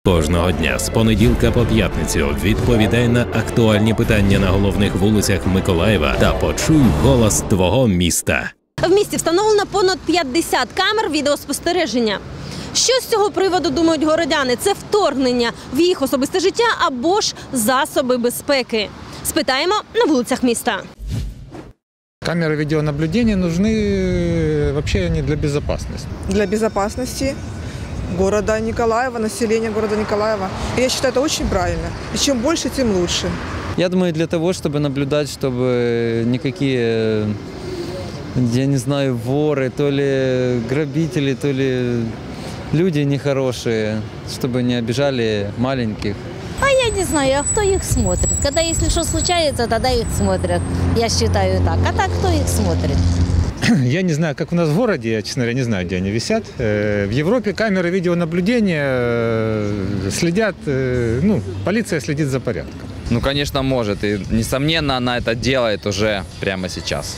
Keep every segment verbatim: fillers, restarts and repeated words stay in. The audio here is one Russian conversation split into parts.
Кожного дня з понеділка по п'ятницю відповідай на актуальні питання на головних вулицях Миколаєва та почуй голос твого міста. В місті встановлено понад п'ятдесят камер відеоспостереження. Що з цього приводу думають городяни? Це вторгнення в їх особисте життя або ж засоби безпеки? Спитаємо на вулицях міста. Камеры видеонаблюдения нужны вообще не для безопасности. Для безопасности города Николаева, населения города Николаева. Я считаю, это очень правильно. И чем больше, тем лучше. Я думаю, для того, чтобы наблюдать, чтобы никакие, я не знаю, воры, то ли грабители, то ли люди нехорошие, чтобы не обижали маленьких. А я не знаю, а кто их смотрит? Когда, если что случается, тогда их смотрят. Я считаю так. А так, кто их смотрит? Я не знаю, как у нас в городе, я, честно говоря, не знаю, где они висят. В Европе камеры видеонаблюдения следят, ну, полиция следит за порядком. Ну, конечно, может. И, несомненно, она это делает уже прямо сейчас.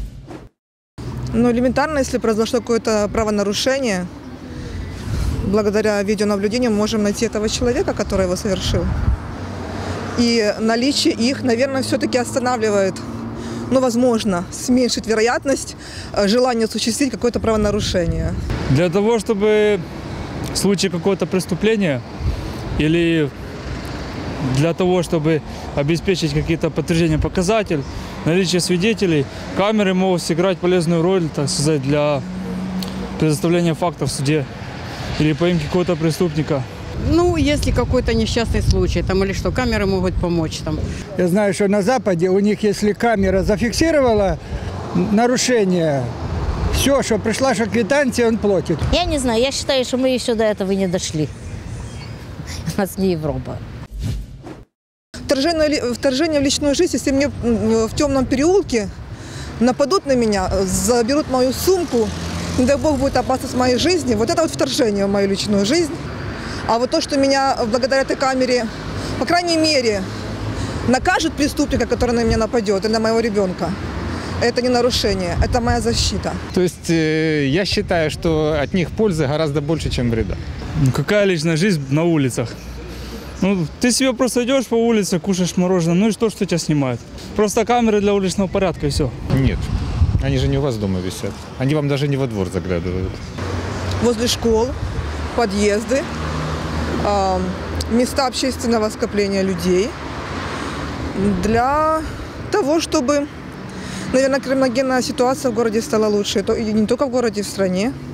Но элементарно, если произошло какое-то правонарушение, благодаря видеонаблюдению можем найти этого человека, который его совершил. И наличие их, наверное, все-таки останавливает, ну, возможно, уменьшить вероятность желания осуществить какое-то правонарушение. Для того, чтобы в случае какого-то преступления или для того, чтобы обеспечить какие-то подтверждения показателей, наличие свидетелей, камеры могут сыграть полезную роль, так сказать, для предоставления фактов в суде или поимки какого-то преступника. Ну, если какой-то несчастный случай там или что, камеры могут помочь там. Я знаю, что на Западе у них, если камера зафиксировала нарушение, все, что пришла что квитанция, он платит. Я не знаю, я считаю, что мы еще до этого не дошли. У нас не Европа. Вторжение, вторжение в личную жизнь, если мне в темном переулке нападут на меня, заберут мою сумку, не дай бог будет опасность моей жизни, вот это вот вторжение в мою личную жизнь. А вот то, что меня благодаря этой камере, по крайней мере, накажут преступника, который на меня нападет, или на моего ребенка, это не нарушение, это моя защита. То есть э, я считаю, что от них пользы гораздо больше, чем вреда. Ну, какая личная жизнь на улицах? Ну, ты себе просто идешь по улице, кушаешь мороженое, ну и что, что тебя снимают? Просто камеры для уличного порядка и все. Нет, они же не у вас дома висят. Они вам даже не во двор заглядывают. Возле школ, подъезды, э, места общественного скопления людей. Для того, чтобы, наверное, криминогенная ситуация в городе стала лучше. И не только в городе, в стране.